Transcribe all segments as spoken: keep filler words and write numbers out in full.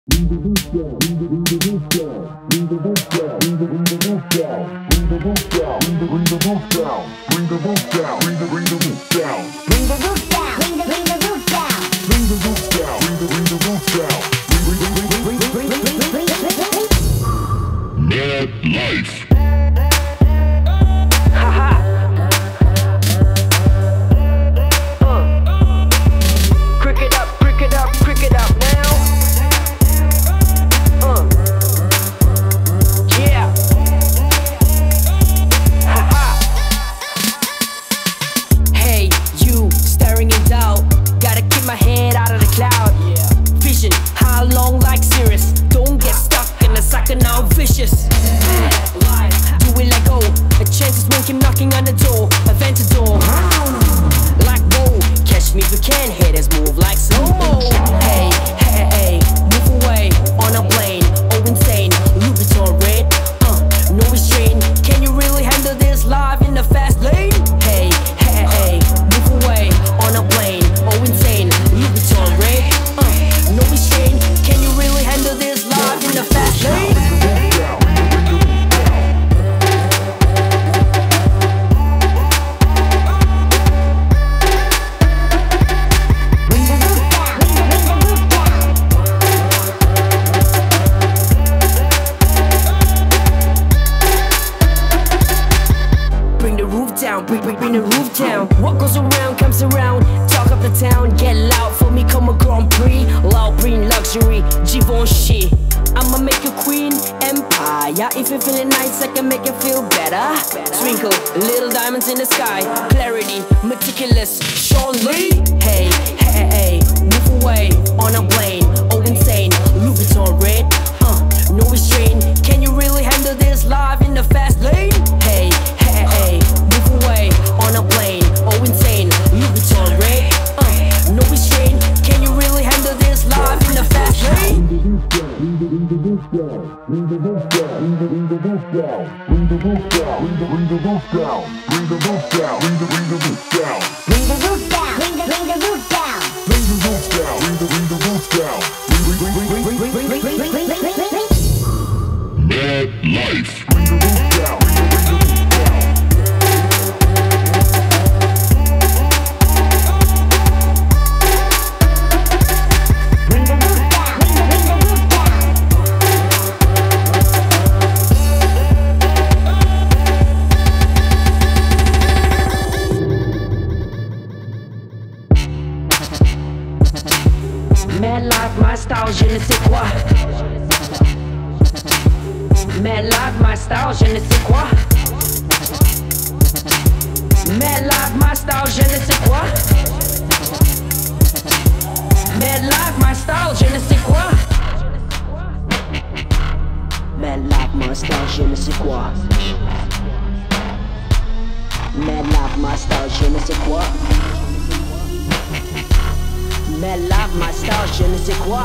Bring the roof down, bring the bring the roof down, bring the roof down, bring the bring the roof down, bring the roof down, bring the bring the roof down, bring the roof down, bring the bring the roof down, Bring the roof down, bring the bring the roof down, bring the roof down, bring the bring the roof down, bring bring bring bring bring bring bring bring bring bring bring bring. Mad Life. Now vicious. Do it like oh, a chance is when keep knocking on the door, a Ventador. Like whoa, catch me if you can. Haters move like slow-mo. Hey, hey, hey, move away on a plane. Oh insane, Louis Vuitton red. Uh, no restraint. Can you really handle this live in the fast lane? Hey, hey, hey, move away on a plane. Oh insane, Louis Vuitton red. Uh, no restraint. Can you really handle this live in the fast lane? Bring, bring, bring the roof down. What goes around comes around. Talk up the town, get loud for me comme un Grand Prix. Loud prix, luxury, Givenchy. I'ma make you queen, empire. If you're feeling nice, I can make you feel better. Twinkle, little diamonds in the sky. Clarity, meticulous, Sean Lee. Hey, hey, hey, move away on a plane. Oh insane, Louis Vuitton red. Uh, no restraint. Can you really handle this live in the fast lane? Hey, hey, hey, move away on a plane. Oh insane, Louis Vuitton red. Uh, no restraint. Can you really handle this live in the fast lane? Bring the roof down, bring the roof down, bring the roof down, bring the roof down, bring the bring the roof down, bring the roof down, bring the bring the roof down, Bring the roof down, bring the bring the roof down, bring the roof down, bring the bring the roof down, bring bring bring bring bring bring bring bring bring bring bring bring bring. Mad Life. bring the roof down, bring the bring the roof down. Mad life, my style, je ne sais quoi. Mad life, my style, je ne sais quoi. Mad life, my style, je ne sais quoi. Mad life, my style, je ne sais quoi. Mad life, my style, je ne sais quoi. Mad life, my style, je ne sais quoi. Mad life, my style, je ne sais quoi.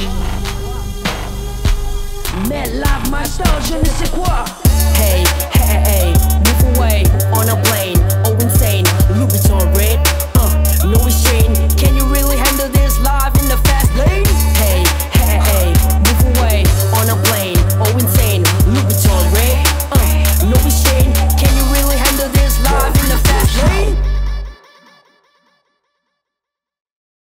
Mad life, my style, je ne sais quoi. Hey, hey, hey, move away on a plane. Oh insane, Louis Vuitton red. Uh, no restraint. Can you really handle this?